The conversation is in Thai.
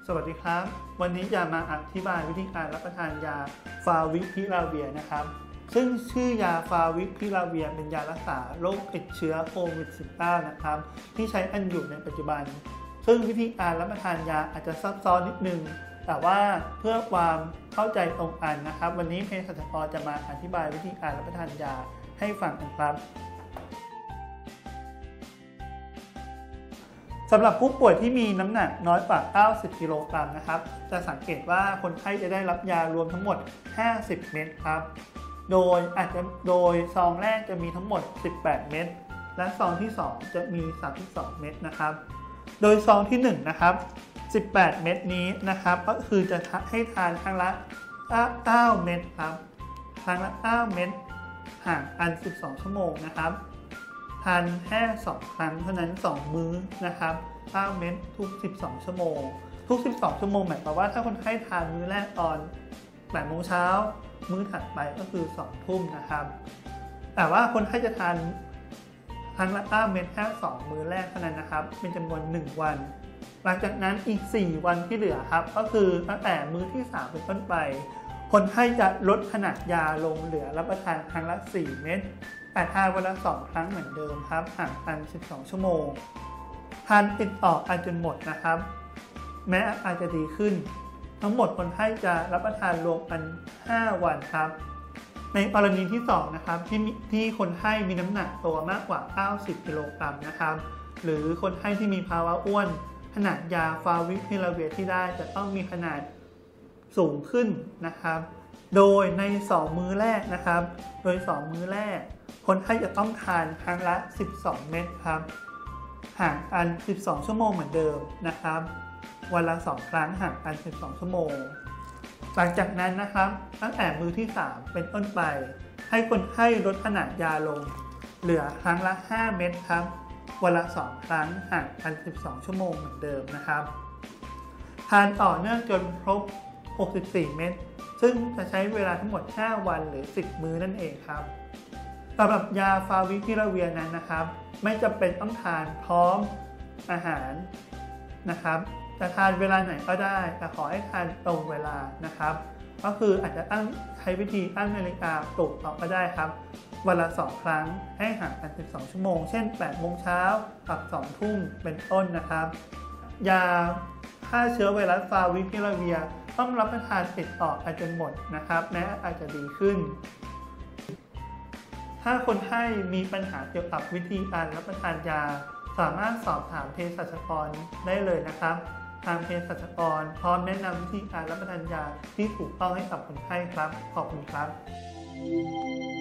สวัสดีครับวันนี้จะมาอธิบายวิธีการรับประทานยาฟาวิพิลาเวียนะครับซึ่งชื่อยาฟาวิพิลาเวียเป็นยารักษาโรคติดเชื้อโควิด -19 นะครับที่ใช้กันอยู่ในปัจจุบันซึ่งวิธีการรับประทานยาอาจจะซับซ้อนนิดนึงแต่ว่าเพื่อความเข้าใจตรงกันนะครับวันนี้เภสัชกรจะมาอธิบายวิธีการรับประทานยาให้ฟังกันครับสำหรับผู้ป่วยที่มีน้ำหนักน้อยกว่า 90 กิโลกรัมนะครับจะสังเกตว่าคนไข้จะได้รับยารวมทั้งหมด 50 เม็ดครับโดยซองแรกจะมีทั้งหมด 18 เม็ดและซองที่ 2 จะมี 32 เม็ดนะครับโดยซองที่ 1 นะครับ 18 เม็ดนี้นะครับก็คือจะให้ทานครั้งละ 9 เม็ดครับครั้งละ 9 เม็ดห่างกัน 12 ชั่วโมงนะครับทานแค่2 ครั้งเท่านั้น2 มื้อนะครับ9 เม็ดทุก12 ชั่วโมงทุก12 ชั่วโมงหมายความว่าถ้าคนไข้ทานมื้อแรกตอน8 โมงเช้ามื้อถัดไปก็คือ2 ทุ่มนะครับแต่ว่าคนไข้จะทานครั้งละ9 เม็ดแค่2 มื้อแรกเท่านั้นนะครับเป็นจำนวน1 วันหลังจากนั้นอีก4 วันที่เหลือครับก็คือตั้งแต่มื้อที่3เป็นต้นไปคนไข้จะลดขนาดยาลงเหลือรับประทานครั้งละ4 เม็ดแต่ทานวันละ2 ครั้งเหมือนเดิมครับห่างกัน12 ชั่วโมงทานติดต่อกันจนหมดนะครับแม้อาการจะดีขึ้นทั้งหมดคนไข้จะรับประทานรวมกัน5 วันครับในกรณีที่2นะครับที่คนไข้มีน้ำหนักตัวมากกว่า 90 กิโลกรัมนะครับหรือคนไข้ที่มีภาวะอ้วนขนาดยาฟาวิพิลาเวียที่ได้จะต้องมีขนาดสูงขึ้นนะครับโดยใน2 มื้อแรกนะครับโดย2 มื้อแรกคนไข้จะต้องทานครั้งละ12 เม็ดครับห่างกัน12 ชั่วโมงเหมือนเดิมนะครับวันละ2 ครั้งห่างกัน12 ชั่วโมงหลังจากนั้นนะครับตั้งแต่มื้อที่3เป็นต้นไปให้คนไข้ลดขนาดยาลงเหลือครั้งละ5 เม็ดครับวันละ2 ครั้งห่างกัน12 ชั่วโมงเหมือนเดิมนะครับทานต่อเนื่องจนครบ64 เม็ดซึ่งจะใช้เวลาทั้งหมด5 วันหรือ10 มื้อนั่นเองครับสำหรับยาฟาวิพิลาเวียนั้นนะครับไม่จำเป็นต้องทานพร้อมอาหารนะครับจะทานเวลาไหนก็ได้แต่ขอให้ทานตรงเวลานะครับก็คืออาจจะใช้วิธีตั้งนาฬิกาปลุกต่อก็ได้ครับวันละ2 ครั้งให้ห่างกัน12 ชั่วโมงเช่น8 โมงเช้ากับ2 ทุ่มเป็นต้นนะครับยาฆ่าเชื้อไวรัสฟาวิพิลาเวียต้องรับประทานติดต่อกันจนหมดนะครับแม้อาจจะดีขึ้นถ้าคนไข้มีปัญหาเกี่ยวกับวิธีการรับประทานยาสามารถสอบถามเภสัชกรได้เลยนะครับทางเภสัชกรพร้อมแนะนำวิธีการรับประทานยาที่ถูกต้องให้กับคนไข้ครับขอบคุณครับ